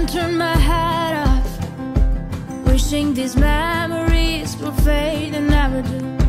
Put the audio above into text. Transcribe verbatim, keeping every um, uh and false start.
can't turn my head off, wishing these memories will fade and never do.